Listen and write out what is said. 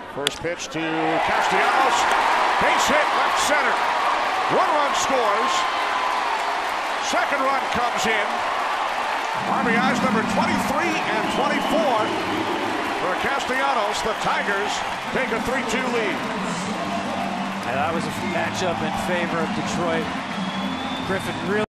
First pitch to Castellanos. Base hit left center. 1 run scores. Second run comes in. RBIs number 23 and 24 for Castellanos. The Tigers take a 3-2 lead. And that was a matchup in favor of Detroit. Griffin really